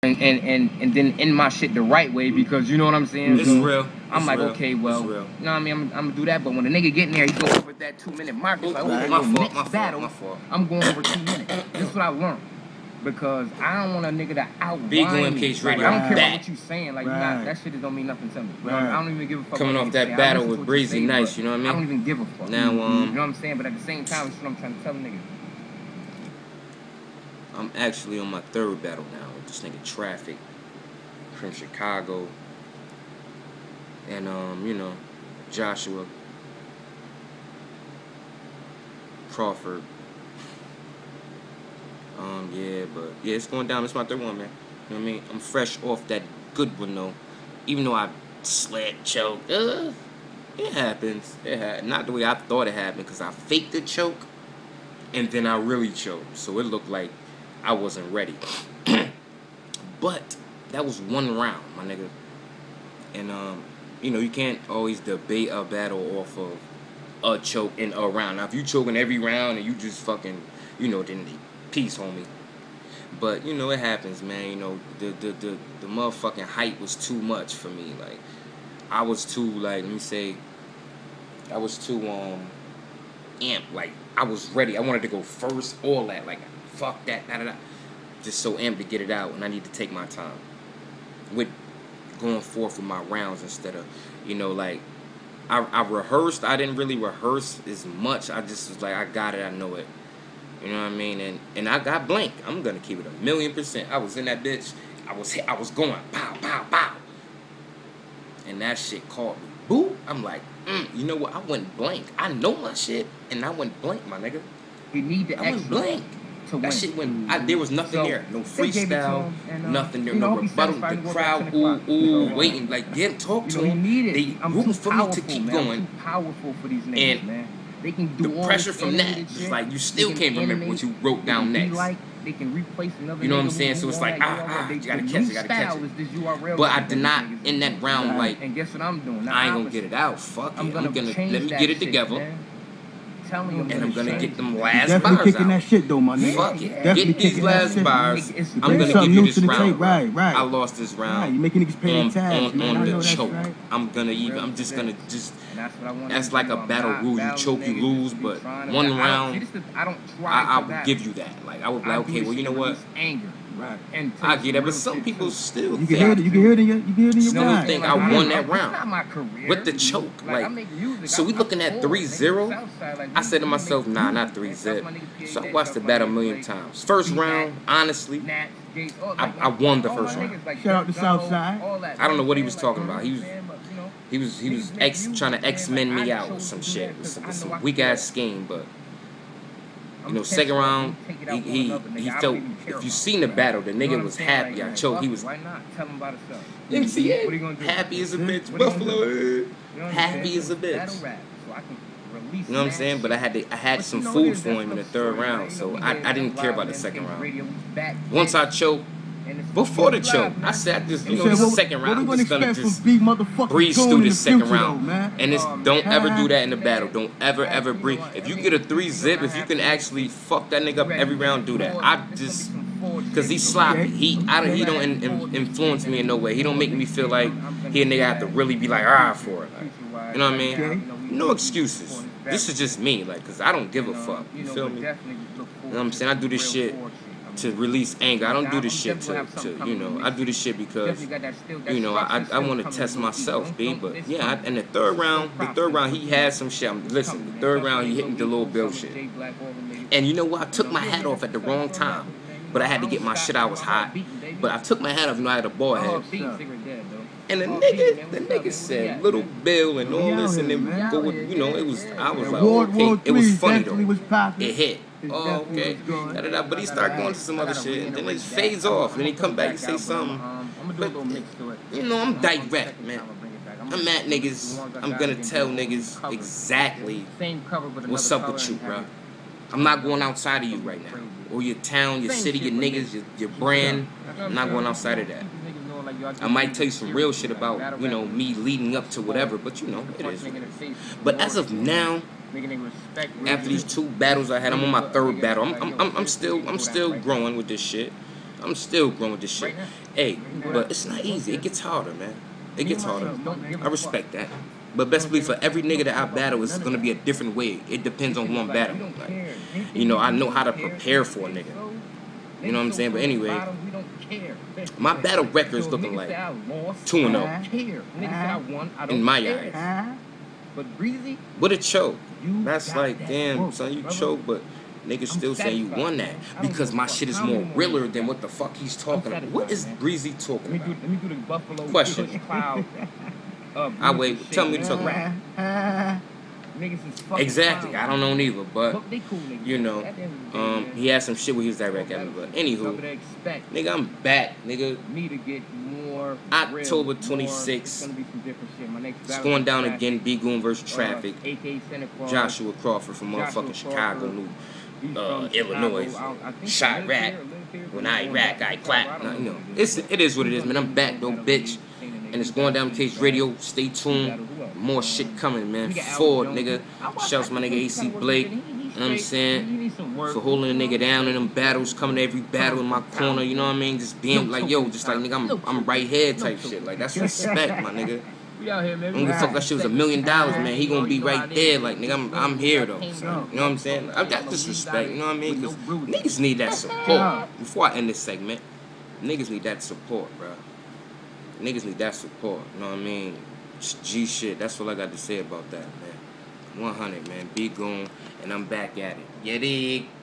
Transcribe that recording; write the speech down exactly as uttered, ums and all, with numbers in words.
and, and, and, and then end my shit the right way because you know what I'm saying? It's so real. I'm it's like, real. okay, well, you know what I mean? I'm, I'm gonna do that, but when the nigga get in there, he go over that two minute mark. It's like, okay, my well, fault, next my fault, battle, my fault. I'm going over two minutes. This is what I learned. Because I don't want a nigga to outline Big me. M K Like, Radio. I don't care That. about what you saying. Like, Right. you not, that shit don't mean nothing to me. You know, Right. I don't even give a fuck. Coming what off niggas that say. I battle listen with to what Breezy you say, Nice, but you know what I mean? I don't even give a fuck. Now, um, you know what I'm saying? But at the same time, it's what I'm trying to tell niggas. I'm actually on my third battle now with this nigga Traffic from Chicago. And, um, you know, Joshua Crawford. Um, yeah, but, yeah, it's going down. It's my third one, man. You know what I mean? I'm fresh off that good one, though. Even though I sled choked. Uh, it happens. It ha Not the way I thought it happened, because I faked the choke, and then I really choked. So it looked like I wasn't ready. But that was one round, my nigga. And, um, you know, you can't always debate a battle off of a choke in a round. Now, if you choking every round and you just fucking, you know, then peace, homie. But, you know, it happens, man. You know, the, the, the, the motherfucking hype was too much for me. Like, I was too, like, let me say, I was too, um, amped. Like, I was ready. I wanted to go first, all that. Like, fuck that, da da da. Just so amped to get it out, and I need to take my time with going forth with my rounds instead of, you know, like, I, I rehearsed. I didn't really rehearse as much. I just was like, I got it. I know it. You know what I mean? And and I got blank. I'm gonna keep it a million percent. I was in that bitch. I was I was going pow pow pow, and that shit caught me. Boo! I'm like, mm, you know what? I went blank. I know my shit, and I went blank, my nigga. You need the I went extra blank. to win. That shit went. I, there was nothing So, there. No they gave it to freestyle. him, and, uh, Nothing there. you know, No he rebuttal. satisfied The to go crowd, back ooh to the ooh, clock. waiting. Like, get talk You to know, he him. needed. They I'm rooting too for me powerful, to keep man. I'm going. too powerful for these niggas, And man. They can do the all pressure this from that, animated it's shit. like you still They can't can remember what animate, you wrote they down can be next. Like, they can replace another. You know what I'm nigga saying? who So it's won like, that, ah, you know, ah, they- you gotta the catch new it, gotta catch style it. is this U R L But I shit did that not these niggas in do. that round. Right. Like, And guess what I'm doing? The I ain't gonna opposite. get it out. Fuck it. I'm gonna, I'm gonna change let me that get it shit, together, man. Telling you, I'm and I'm gonna change get them it. last Definitely bars kicking out. that shit though, my nigga. Fuck it. Definitely Get these kicking that last shit. bars. It's I'm bring gonna something give you new this to the round, tape, bro. right, right. I lost this round. Right, you making niggas pay on, their tags, on, man. on I the know that's choke. right. I'm gonna even. Real I'm just shit. gonna just. And that's what I want That's to like do. a I'm battle not rule. You battling choke, you niggas lose, just be but trying to one battle. round, See, this is- I don't try I, I to would battle. give you that. Like I would be I like, do okay, this well, you shit know to what? release anger. Right. And I take get that, real but some shit, people too. still You can think, hear it. You can hear it in your. You can hear it in your Still mind. think Like, I I'm won not- that round. It's not my career. with the choke. Like, I Like, make music. so I- we I'm looking at bored, three nigga. zero. Southside, like, I said to we myself, make nah, music, not three man. zip. That's my nigga P A So I Nate, watched that's the my battle a nigga million Blake, times. First B-Mac, round, honestly, Nats, Gates, all- I, like, I won the all first my round. niggas, like, Shout out to Gunno, Southside. all that, I don't know what he man, was like, talking you know about. what He I'm was saying? But, you know, he was he was niggas make ex music, trying to man. X Men Like, me I out with chose some to do shit. that With some, 'cause with I some know I can weak do ass that. scheme, but I'm you know, pissed second off, round, I'm taking it he out on he, another nigga. he I felt. don't even care If you about seen the that. battle, the You know nigga what I'm was saying? happy. Like, I like, choked. fuck He it, was. why not? Tell him about himself. Didn't see What are you it. gonna do? Happy as a bitch. What are you gonna Buffalo. do? You know what I'm Happy saying? as a bitch. Battle rap, so I can release You know what I'm that saying? But I had to, I had But some you know, food there's for that him in the stuff third story, round, right? You so know, we I, did I didn't live, care about the man, second Kings round. Radio, we back, Once I bitch. choked, And it's- before the it's choke, live, I man. said I just, you You know, Said, this what, is second what round. we I'm gonna just gonna expect just from big motherfuckers breeze going through in this the second future, though, round. man? And it's, Um, don't ever do uh, that in the battle. Don't ever, Yeah, ever you know breathe. what? If I you mean, get a you three don't zip, if you have can to- actually fuck that nigga up Ready, every round, do that. I It's just, gonna be some forward cause shit. he's sloppy. Okay. He, I don't, he don't in, in, influence me in no way. He don't make me feel like he a nigga have to really be like ah for it. Like, you know what I mean? Okay. No excuses. This is just me, like, cause I don't give a fuck. You feel me? You know what I'm saying? I do this shit to release anger. I don't do this shit to, to you know, I do this shit because, you know, I, I want to test myself, B. But, yeah, I, in the third round, the third round, he had some shit. I'm, listen, the third round, he hit me the little Bill shit. And you know what? I took my hat off at the wrong time. But I had to get my shit out. I was hot. But I took my hat off, you know, I had a ball head. And the nigga, the nigga said Little Bill and all this, and then go with, you know, it was, I was like, World War okay, it was Three funny definitely though. was popping. It hit. Oh, okay. Da, da, da. But he started going to some other shit, and then it fades off, and then he come back and say something. But, you know, I'm direct, man. I'm at niggas. I'm gonna tell niggas exactly what's up with you, bro. I'm not going outside of you right now. Or your town, your city, your niggas, your, your brand. I'm not going outside of that. I might tell you some real shit about, you know, me leading up to whatever, but you know, it is. But as of now, after these two battles I had, I'm on my third battle. I'm, I'm, I'm, I'm still, I'm still growing with this shit. I'm still growing with this shit. Right now. Hey, but it's not easy. It gets harder, man. It gets harder. I respect that. But best believe for every nigga that I battle, it's gonna be a different way. It depends on who I'm battling. Like, you know, I know how to prepare for a nigga. You know what I'm saying? But anyway, my battle record is looking like two and oh in my eyes. But Breezy, With a choke. That's like, damn, son, you choke, but niggas still say you won that because my shit is more realer than what the fuck he's talking about. What is Breezy talking about? let me do the Buffalo Question. Cloud. Uh, I wait. Tell me what you're talking about. Niggas is fucking Exactly. clowns. I don't know neither, but But they cool niggas. you know, At the end of the day, um, man, he had some shit where he was direct at me. But Something anywho, to expect nigga, I'm back, nigga. me to get more October real, more- twenty-sixth. It's gonna be some different shit. My next It's battle going is down Traffic, again. B Goon versus uh, Traffic. A K Santa Claus. Joshua Crawford from Joshua motherfucking Chicago, Crawford. New He's uh, from Illinois. Chicago. I- I think Shot he lives rat. here, lives here, When but I he's rat, from I Chicago. clap. I don't Nah, you know, what it's is. it is what it is, man. I'm back though, bitch. And it's going down Cage Radio. Stay tuned. More shit coming, man. Ford, nigga. Shouts my nigga A C Blake. You know what I'm saying? For holding a nigga down in them battles, coming to every battle in my corner, you know what I mean? Just being like, yo, just like, nigga, I'm, I'm right here type shit. Like, that's respect, my nigga. We out here, man. I don't give a fuck that shit was a million dollars, man. He gonna be right there, like, nigga, I'm, I'm here, though. So, you know what I'm saying? I got this respect, you know what I mean? Because niggas need that support. Before I end this segment, niggas need that support, bro. Niggas need that support, you know what I mean? G shit, that's all I got to say about that, man. one hundred, man. Be Goon, and I'm back at it. You dig?